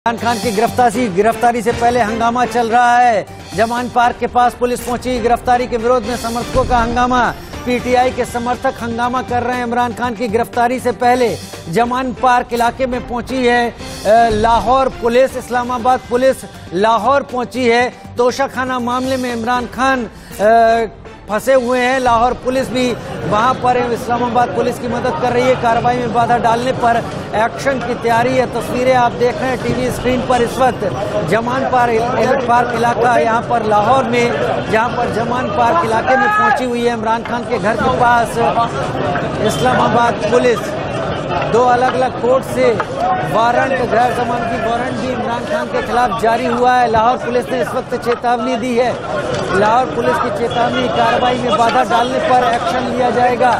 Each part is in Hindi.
इमरान खान की गिरफ्तारी से पहले हंगामा चल रहा है। जमान पार्क के पास पुलिस पहुंची। गिरफ्तारी के विरोध में समर्थकों का हंगामा। पीटीआई के समर्थक हंगामा कर रहे हैं। इमरान खान की गिरफ्तारी से पहले जमान पार्क इलाके में पहुंची है लाहौर पुलिस, इस्लामाबाद पुलिस लाहौर पहुंची है। तोशाखाना मामले में इमरान खान फंसे हुए हैं। लाहौर पुलिस भी वहां पर इस्लामाबाद पुलिस की मदद कर रही है। कार्रवाई में बाधा डालने पर एक्शन की तैयारी है। तस्वीरें आप देख रहे हैं टीवी स्क्रीन पर। इस वक्त जमान पार्क इलाका यहाँ पर लाहौर में, जहाँ पर जमान पार्क इलाके में पहुंची हुई है इमरान खान के घर के पास इस्लामाबाद पुलिस। दो अलग अलग कोर्ट से वारंट, गैर जमानती वारंट भी इमरान खान के खिलाफ जारी हुआ है। लाहौर पुलिस ने इस वक्त चेतावनी दी है। लाहौर पुलिस की चेतावनी, कार्रवाई में बाधा डालने पर एक्शन लिया जाएगा।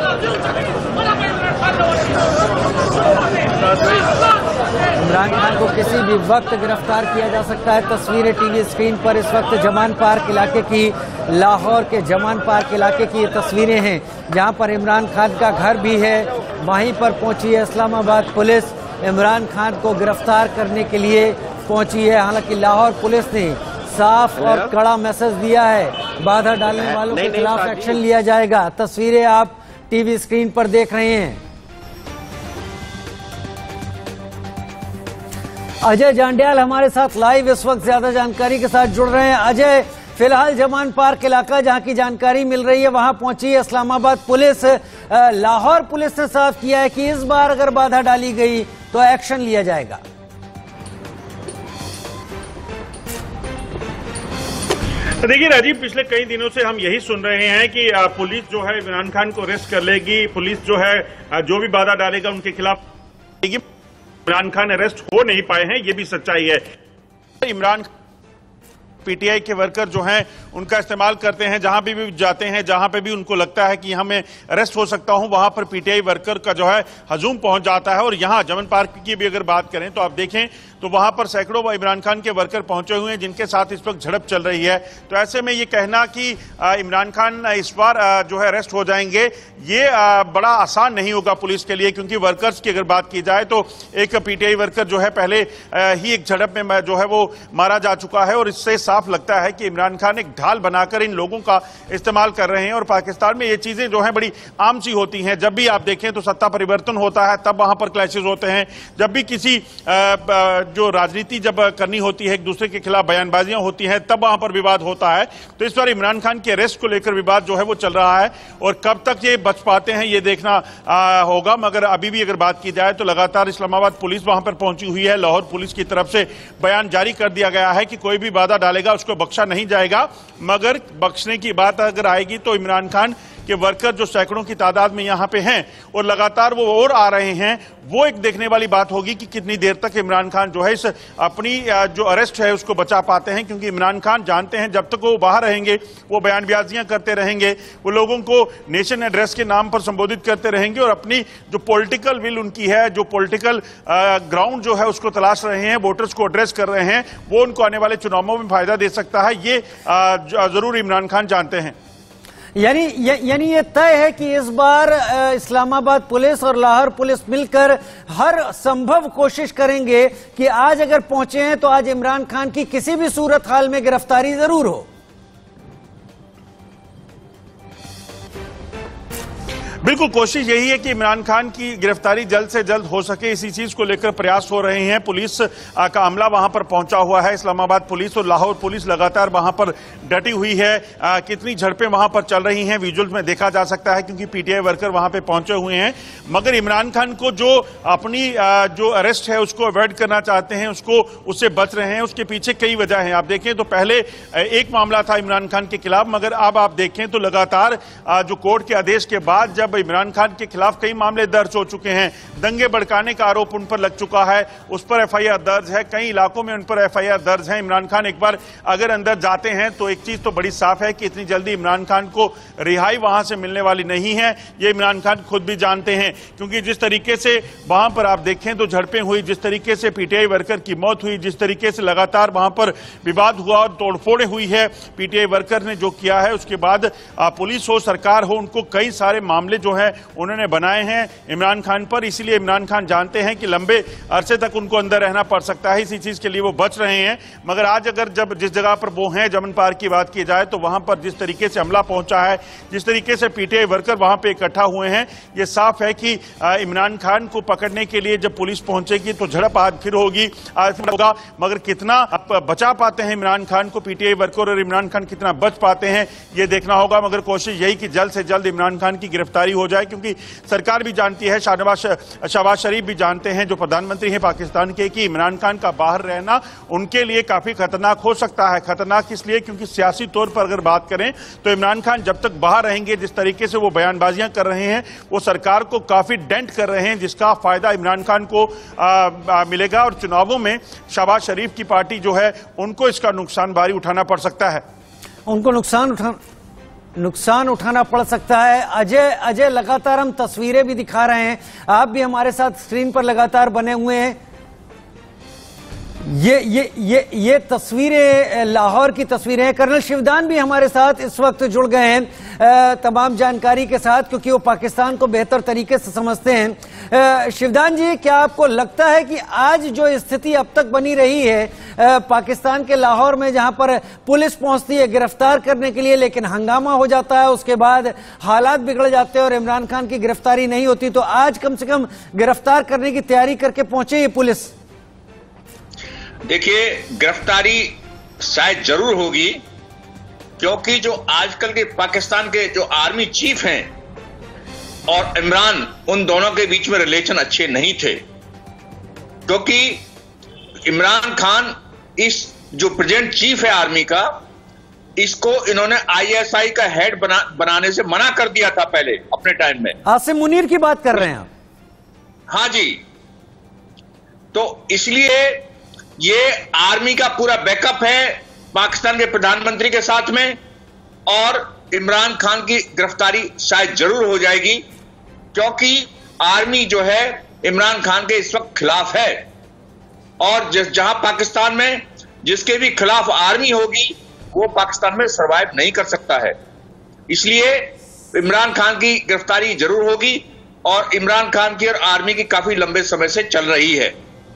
इमरान खान को किसी भी वक्त गिरफ्तार किया जा सकता है। तस्वीरें टीवी स्क्रीन पर इस वक्त जमान पार्क इलाके की, लाहौर के जमान पार्क इलाके की ये तस्वीरें हैं जहां पर इमरान खान का घर भी है। वहीं पर पहुंची है इस्लामाबाद पुलिस, इमरान खान को गिरफ्तार करने के लिए पहुंची है। हालांकि लाहौर पुलिस ने साफ और कड़ा मैसेज दिया है, बाधा डालने वालों के खिलाफ एक्शन लिया जाएगा। तस्वीरें आप टीवी स्क्रीन पर देख रहे हैं। अजय जांडियाल हमारे साथ लाइव इस वक्त ज्यादा जानकारी के साथ जुड़ रहे हैं। अजय, फिलहाल जमान पार्क इलाका जहां की जानकारी मिल रही है वहां पहुंची है इस्लामाबाद पुलिस। लाहौर पुलिस ने साफ किया है कि इस बार अगर बाधा डाली गई तो एक्शन लिया जाएगा। देखिए राजीव, पिछले कई दिनों से हम यही सुन रहे हैं कि पुलिस जो है इमरान खान को अरेस्ट कर लेगी। पुलिस जो है जो भी बाधा डालेगा उनके खिलाफ। इमरान खान अरेस्ट हो नहीं पाए हैं, ये भी सच्चाई है। इमरान पीटीआई के वर्कर जो हैं उनका इस्तेमाल करते हैं, जहां भी जाते हैं, जहां पे भी उनको लगता है कि यहां मैं अरेस्ट हो सकता हूं, वहां पर पीटीआई वर्कर का जो है हजूम पहुंच जाता है। और यहां जमन पार्क की भी अगर बात करें तो आप देखें तो वहां पर सैकड़ों इमरान खान के वर्कर पहुंचे हुए हैं जिनके साथ इस वक्त झड़प चल रही है। तो ऐसे में ये कहना कि इमरान खान इस बार जो है अरेस्ट हो जाएंगे, ये बड़ा आसान नहीं होगा पुलिस के लिए, क्योंकि वर्कर्स की अगर बात की जाए तो एक पीटीआई वर्कर जो है पहले ही एक झड़प में जो है वो मारा जा चुका है। और इससे साफ लगता है कि इमरान खान एक ढाल बनाकर इन लोगों का इस्तेमाल कर रहे हैं। और पाकिस्तान में ये चीजें जो है बड़ी आम सी होती हैं। जब भी आप देखें तो सत्ता परिवर्तन होता है तब वहां पर क्लैशेस होते हैं। जब भी किसी जो राजनीति जब करनी होती है, एक दूसरे के खिलाफ बयानबाजियां होती हैं, तब वहां पर विवाद होता है। तो इस बार इमरान खान के अरेस्ट को लेकर विवाद जो है वो चल रहा है और कब तक ये बच पाते हैं ये देखना होगा। मगर अभी भी अगर बात की जाए तो लगातार इस्लामाबाद पुलिस वहां पर पहुंची हुई है। लाहौर पुलिस की तरफ से बयान जारी कर दिया गया है कि कोई भी बाधा डालेगा उसको बख्शा नहीं जाएगा। मगर बख्शने की बात अगर आएगी तो इमरान खान के वर्कर जो सैकड़ों की तादाद में यहां पे हैं और लगातार वो और आ रहे हैं, वो एक देखने वाली बात होगी कि कितनी देर तक इमरान खान जो है इस अपनी जो अरेस्ट है उसको बचा पाते हैं। क्योंकि इमरान खान जानते हैं जब तक वो बाहर रहेंगे वो बयानबाजियां करते रहेंगे, वो लोगों को नेशन एड्रेस के नाम पर संबोधित करते रहेंगे और अपनी जो पॉलिटिकल विल उनकी है, जो पॉलिटिकल ग्राउंड जो है उसको तलाश रहे हैं, वोटर्स को एड्रेस कर रहे हैं, वो उनको आने वाले चुनावों में फायदा दे सकता है। ये जरूर इमरान खान जानते हैं। यानी ये तय है कि इस बार इस्लामाबाद पुलिस और लाहौर पुलिस मिलकर हर संभव कोशिश करेंगे कि आज अगर पहुंचे हैं तो आज इमरान खान की किसी भी सूरत हाल में गिरफ्तारी जरूर हो। बिल्कुल, कोशिश यही है कि इमरान खान की गिरफ्तारी जल्द से जल्द हो सके। इसी चीज को लेकर प्रयास हो रहे हैं। पुलिस का अमला वहां पर पहुंचा हुआ है। इस्लामाबाद पुलिस और लाहौर पुलिस लगातार वहां पर डटी हुई है। कितनी झड़पें वहां पर चल रही हैं विजुअल्स में देखा जा सकता है, क्योंकि पीटीआई वर्कर वहां पे पहुंचे हुए हैं। मगर इमरान खान को जो अपनी जो अरेस्ट है उसको अवॉइड करना चाहते हैं, उससे बच रहे हैं। उसके पीछे कई वजह हैं। आप देखें तो पहले एक मामला था इमरान खान के खिलाफ, मगर अब आप देखें तो लगातार जो कोर्ट के आदेश के बाद जब इमरान खान के खिलाफ कई मामले दर्ज हो चुके हैं, दंगे भड़काने का आरोप उन पर लग चुका है, उस पर एफआईआर दर्ज है, कई इलाकों में उन पर एफआईआर दर्ज है। इमरान खान एक बार अगर अंदर जाते हैं तो एक चीज तो बड़ी साफ है कि इतनी जल्दी इमरान खान को रिहाई वहां से मिलने वाली नहीं है। ये इमरान खान खुद भी जानते हैं, क्योंकि जिस तरीके से वहां पर आप देखें तो झड़पें हुई, जिस तरीके से पीटीआई वर्कर की मौत हुई, जिस तरीके से लगातार वहां पर विवाद हुआ और तोड़फोड़ें हुई है, पीटीआई वर्कर ने जो किया है उसके बाद पुलिस हो सरकार हो उनको कई सारे मामले जो जो है उन्होंने बनाए हैं इमरान खान पर, इसीलिए इमरान खान जानते हैं कि लंबे अरसे तक उनको अंदर रहना पड़ सकता है, इसी चीज के लिए वो बच रहे हैं। मगर आज अगर जब जिस जगह पर वो हैं, जमन पार्क की बात की जाए, तो वहां पर जिस तरीके से हमला पहुंचा है, जिस तरीके से पीटीआई वर्कर वहां पे इकट्ठा हुए हैं, ये साफ है कि इमरान खान को पकड़ने के लिए जब पुलिस पहुंचेगी तो झड़प आज फिर होगी, आज फिर होगा। मगर कितना बचा पाते हैं इमरान खान को पीटीआई वर्कर और इमरान खान कितना बच पाते हैं ये देखना होगा। मगर कोशिश यही कि जल्द से जल्द इमरान खान की गिरफ्तारी हो जाए, क्योंकि सरकार भी जानती है, शहबाज शरीफ भी जानते हैं जो प्रधानमंत्री हैं पाकिस्तान के, कि इमरान खान का बाहर रहना उनके लिए काफी खतरनाक हो सकता है। खतरनाक इसलिए क्योंकि सियासी तौर पर अगर बात करें तो इमरान खान जब तक बाहर रहेंगे, जिस तरीके से वो बयानबाजियां कर रहे हैं, वो सरकार को काफी डेंट कर रहे हैं, जिसका फायदा इमरान खान को मिलेगा और चुनावों में शहबाज शरीफ की पार्टी जो है उनको इसका नुकसान भारी उठाना पड़ सकता है। उनको नुकसान उठाना पड़ सकता है। अजय लगातार हम तस्वीरें भी दिखा रहे हैं, आप भी हमारे साथ स्क्रीन पर लगातार बने हुए हैं। ये तस्वीरें लाहौर की तस्वीरें हैं। कर्नल शिवदान भी हमारे साथ इस वक्त जुड़ गए हैं तमाम जानकारी के साथ, क्योंकि वो पाकिस्तान को बेहतर तरीके से समझते हैं। शिवदान जी, क्या आपको लगता है कि आज जो स्थिति अब तक बनी रही है पाकिस्तान के लाहौर में, जहां पर पुलिस पहुंचती है गिरफ्तार करने के लिए, लेकिन हंगामा हो जाता है, उसके बाद हालात बिगड़ जाते हैं और इमरान खान की गिरफ्तारी नहीं होती, तो आज कम से कम गिरफ्तार करने की तैयारी करके पहुंचे ये पुलिस? देखिए, गिरफ्तारी शायद जरूर होगी, क्योंकि जो आजकल के पाकिस्तान के जो आर्मी चीफ हैं और इमरान, उन दोनों के बीच में रिलेशन अच्छे नहीं थे, क्योंकि इमरान खान इस जो प्रेजेंट चीफ है आर्मी का, इसको इन्होंने आईएसआई का हेड बनाने से मना कर दिया था पहले अपने टाइम में। आसिम मुनीर की बात कर रहे हैं आप? हाँ जी। तो इसलिए ये आर्मी का पूरा बैकअप है पाकिस्तान के प्रधानमंत्री के साथ में, और इमरान खान की गिरफ्तारी शायद जरूर हो जाएगी, क्योंकि आर्मी जो है इमरान खान के इस वक्त खिलाफ है, और जहां पाकिस्तान में जिसके भी खिलाफ आर्मी होगी वो पाकिस्तान में सरवाइव नहीं कर सकता है। इसलिए इमरान खान की गिरफ्तारी जरूर होगी, और इमरान खान की और आर्मी की काफी लंबे समय से चल रही है।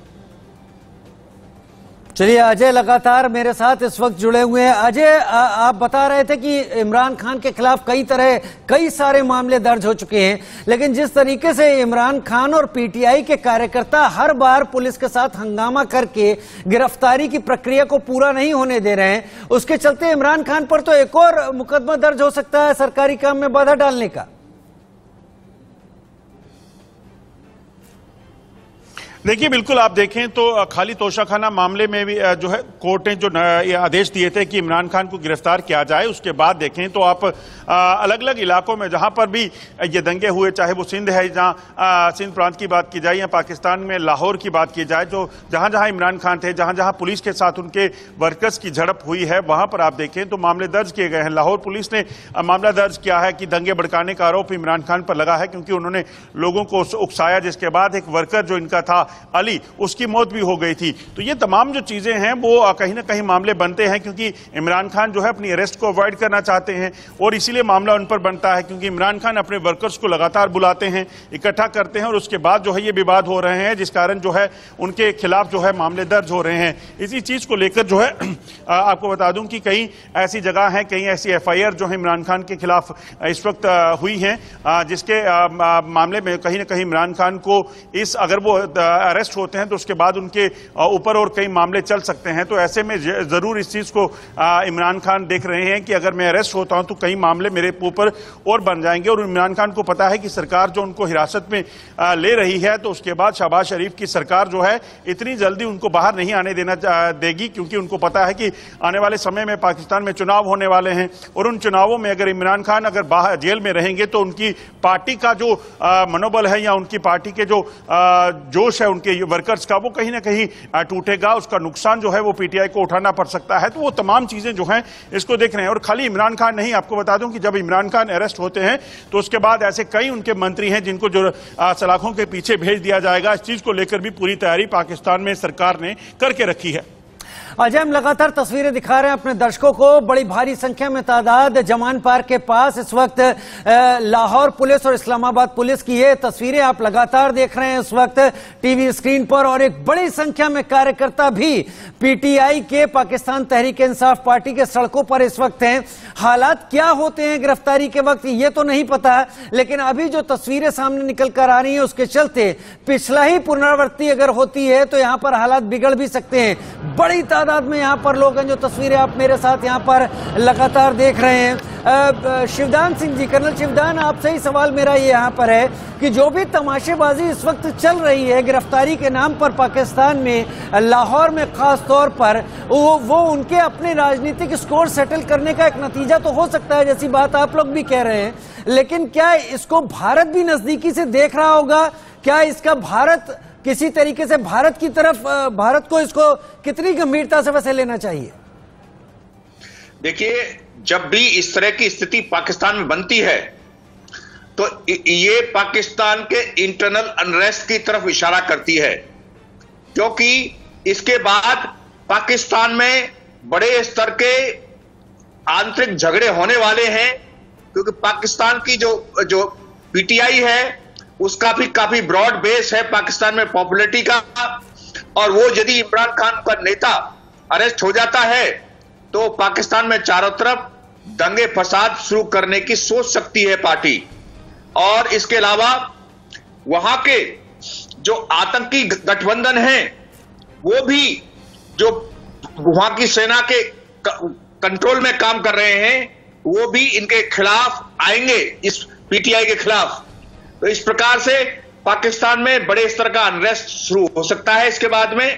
चलिए, अजय लगातार मेरे साथ इस वक्त जुड़े हुए हैं। अजय, आप बता रहे थे कि इमरान खान के खिलाफ कई सारे मामले दर्ज हो चुके हैं, लेकिन जिस तरीके से इमरान खान और पीटीआई के कार्यकर्ता हर बार पुलिस के साथ हंगामा करके गिरफ्तारी की प्रक्रिया को पूरा नहीं होने दे रहे हैं, उसके चलते इमरान खान पर तो एक और मुकदमा दर्ज हो सकता है सरकारी काम में बाधा डालने का। देखिए, बिल्कुल आप देखें तो खाली तोशाखाना मामले में भी जो है कोर्ट ने जो आदेश दिए थे कि इमरान खान को गिरफ्तार किया जाए, उसके बाद देखें तो आप अलग अलग इलाकों में जहां पर भी ये दंगे हुए, चाहे वो सिंध है, जहां सिंध प्रांत की बात की जाए, या पाकिस्तान में लाहौर की बात की जाए, जो जहां जहां इमरान खान थे, जहां जहां पुलिस के साथ उनके वर्कर्स की झड़प हुई है, वहां पर आप देखें तो मामले दर्ज किए गए हैं। लाहौर पुलिस ने मामला दर्ज किया है कि दंगे भड़काने का आरोप इमरान खान पर लगा है, क्योंकि उन्होंने लोगों को उकसाया, जिसके बाद एक वर्कर जो इनका था अली, उसकी मौत भी हो गई थी। तो ये तमाम जो चीजें हैं वो कहीं ना कहीं मामले बनते हैं, क्योंकि इमरान खान जो है अपनी अरेस्ट को अवॉइड करना चाहते हैं, और इसीलिए मामला उन पर बनता है, क्योंकि इमरान खान अपने वर्कर्स को लगातार बुलाते हैं, इकट्ठा करते हैं, और उसके बाद जो है ये विवाद हो रहे हैं, जिस कारण जो है उनके खिलाफ जो है मामले दर्ज हो रहे हैं। इसी चीज को लेकर जो है आपको बता दूं कि कई ऐसी जगह हैं, कई ऐसी एफआईआर जो है इमरान खान के खिलाफ इस वक्त हुई हैं, जिसके मामले में कहीं ना कहीं इमरान खान को अगर वो अरेस्ट होते हैं तो उसके बाद उनके ऊपर और कई मामले चल सकते हैं। तो ऐसे में जरूर इस चीज को इमरान खान देख रहे हैं कि अगर मैं अरेस्ट होता हूं तो कई मामले मेरे ऊपर और बन जाएंगे, और इमरान खान को पता है कि सरकार जो उनको हिरासत में ले रही है, तो उसके बाद शहबाज शरीफ की सरकार जो है इतनी जल्दी उनको बाहर नहीं आने देगी, क्योंकि उनको पता है कि आने वाले समय में पाकिस्तान में चुनाव होने वाले हैं, और उन चुनावों में अगर इमरान खान अगर बाहर जेल में रहेंगे तो उनकी पार्टी का जो मनोबल है, या उनकी पार्टी के जो जोश है उनके वर्कर्स का, वो कहीं ना कहीं टूटेगा, उसका नुकसान जो है वो पीटीआई को उठाना पड़ सकता है। तो वो तमाम चीजें जो हैं इसको देख रहे हैं। और खाली इमरान खान नहीं, आपको बता दूं कि जब इमरान खान अरेस्ट होते हैं तो उसके बाद ऐसे कई उनके मंत्री हैं जिनको जो सलाखों के पीछे भेज दिया जाएगा। इस चीज को लेकर भी पूरी तैयारी पाकिस्तान में सरकार ने करके रखी है। अजय, हम लगातार तस्वीरें दिखा रहे हैं अपने दर्शकों को। बड़ी भारी संख्या में तादाद जमान पार्क के पास इस वक्त लाहौर पुलिस और इस्लामाबाद पुलिस की ये तस्वीरें आप लगातार देख रहे हैं इस वक्त टीवी स्क्रीन पर। और एक बड़ी संख्या में कार्यकर्ता भी पीटीआई के, पाकिस्तान तहरीक इंसाफ पार्टी के सड़कों पर इस वक्त हैं। हालात क्या होते हैं गिरफ्तारी के वक्त ये तो नहीं पता, लेकिन अभी जो तस्वीरें सामने निकल कर आ रही हैं उसके चलते पिछला ही पुनरावृत्ति अगर होती है तो यहां पर हालात बिगड़ भी सकते हैं। बड़ी तादाद में यहां पर लोग हैं, जो तस्वीरें आप मेरे साथ यहां पर लगातार देख रहे हैं। शिवदान सिंह जी, कर्नल शिवदान, आपसे ही सवाल मेरा ये यहाँ पर है कि जो भी तमाशेबाजी इस वक्त चल रही है गिरफ्तारी के नाम पर पाकिस्तान में, लाहौर में खास तौर पर, वो उनके अपने राजनीतिक स्कोर सेटल करने का एक नतीजा तो हो सकता है, जैसी बात आप लोग भी कह रहे हैं, लेकिन क्या इसको भारत भी नजदीकी से देख रहा होगा? क्या इसका भारत किसी तरीके से भारत की तरफ, भारत को इसको कितनी गंभीरता से वैसे लेना चाहिए? देखिए, जब भी इस तरह की स्थिति पाकिस्तान में बनती है तो ये पाकिस्तान के इंटरनल अनरेस्ट की तरफ इशारा करती है, क्योंकि इसके बाद पाकिस्तान में बड़े स्तर के आंतरिक झगड़े होने वाले हैं, क्योंकि पाकिस्तान की जो पीटीआई है उसका भी काफी ब्रॉड बेस है पाकिस्तान में पॉपुलैरिटी का, और वो यदि इमरान खान का नेता अरेस्ट हो जाता है तो पाकिस्तान में चारों तरफ दंगे फसाद शुरू करने की सोच सकती है पार्टी। और इसके अलावा वहां के जो आतंकी गठबंधन हैं वो भी जो वहां की सेना के कंट्रोल में काम कर रहे हैं वो भी इनके खिलाफ आएंगे, इस पीटीआई के खिलाफ। तो इस प्रकार से पाकिस्तान में बड़े स्तर का अनरेस्ट शुरू हो सकता है इसके बाद में,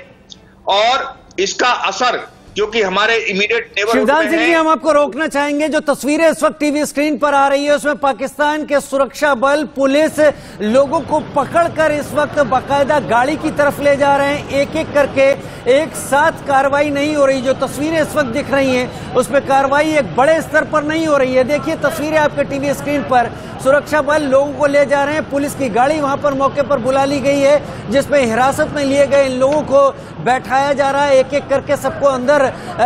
और इसका असर जो कि हमारे इमीडिएट नेबरहुड में है। शिवदान सिंह जी, हम आपको रोकना चाहेंगे। जो तस्वीरें इस वक्त टीवी स्क्रीन पर आ रही है उसमें पाकिस्तान के सुरक्षा बल, पुलिस लोगों को पकड़कर इस वक्त बाकायदा गाड़ी की तरफ ले जा रहे हैं, एक एक करके। एक साथ कार्रवाई नहीं हो रही। जो तस्वीरें इस वक्त दिख रही हैं उसमें कार्रवाई एक बड़े स्तर पर नहीं हो रही है। देखिए तस्वीरें आपके टीवी स्क्रीन पर, सुरक्षा बल लोगों को ले जा रहे हैं, पुलिस की गाड़ी वहां पर मौके पर बुला ली गई है जिसमें हिरासत में लिए गए इन लोगों को बैठाया जा रहा है, एक एक करके सबको अंदर,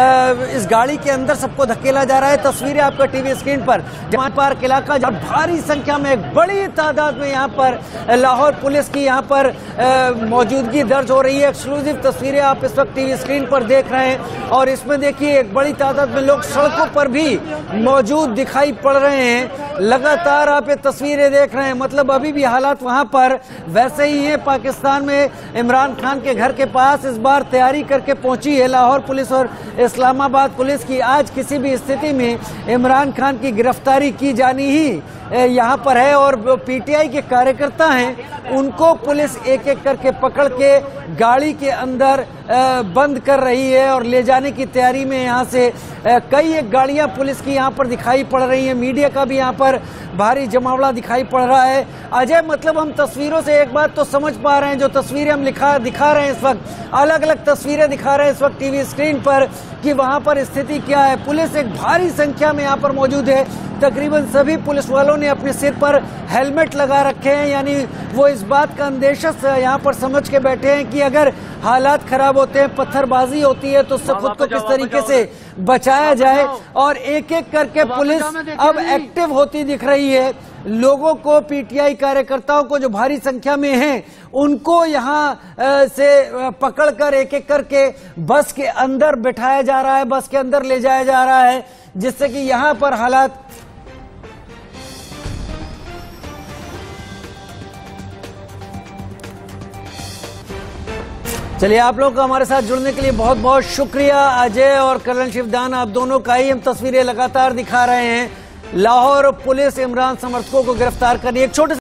इस गाड़ी के अंदर सबको धकेला जा रहा है। तस्वीरें आपका टीवी स्क्रीन पर जमान पार्क इलाका, जब भारी संख्या में, एक बड़ी तादाद में यहाँ पर लाहौर पुलिस की यहाँ पर मौजूदगी दर्ज हो रही है। एक्सक्लूसिव तस्वीरें आप इस वक्त टीवी स्क्रीन पर देख रहे हैं, और इसमें देखिए एक बड़ी तादाद में लोग सड़कों पर भी मौजूद दिखाई पड़ रहे हैं। लगातार आप ये तस्वीरें देख रहे हैं, मतलब अभी भी हालात वहां पर वैसे ही है। पाकिस्तान में इमरान खान के घर के पास इस बार तैयारी करके पहुंची है लाहौर पुलिस और इस्लामाबाद पुलिस की। आज किसी भी स्थिति में इमरान खान की गिरफ्तारी की जानी ही यहाँ पर है, और पीटीआई के कार्यकर्ता हैं उनको पुलिस एक एक करके पकड़ के गाड़ी के अंदर बंद कर रही है और ले जाने की तैयारी में। यहाँ से कई एक गाड़ियां पुलिस की यहाँ पर दिखाई पड़ रही हैं, मीडिया का भी यहाँ पर भारी जमावड़ा दिखाई पड़ रहा है। अजय, मतलब हम तस्वीरों से एक बात तो समझ पा रहे हैं, जो तस्वीरें हम दिखा रहे हैं इस वक्त, अलग अलग तस्वीरें दिखा रहे हैं इस वक्त टीवी स्क्रीन पर, कि वहां पर स्थिति क्या है। पुलिस एक भारी संख्या में यहाँ पर मौजूद है। तकरीबन सभी पुलिस वालों ने अपने सिर पर हेलमेट लगा रखे हैं, यानी वो इस बात का अंदेशा यहाँ पर समझ के बैठे हैं कि अगर हालात खराब होते हैं, पत्थरबाजी होती है, तो उससे खुद को किस तरीके से बचाया जाए। और एक एक करके पुलिस अब एक्टिव होती दिख रही है। लोगों को, पीटीआई कार्यकर्ताओं को जो भारी संख्या में हैं, उनको यहाँ से पकड़कर एक एक करके बस के अंदर बिठाया जा रहा है, बस के अंदर ले जाया जा रहा है, जिससे कि यहाँ पर हालात चलिए। आप लोग का हमारे साथ जुड़ने के लिए बहुत बहुत शुक्रिया। अजय और कर्नल शिवदान, आप दोनों का ही हम तस्वीरें लगातार दिखा रहे हैं। लाहौर पुलिस इमरान समर्थकों को गिरफ्तार करनी, एक छोटे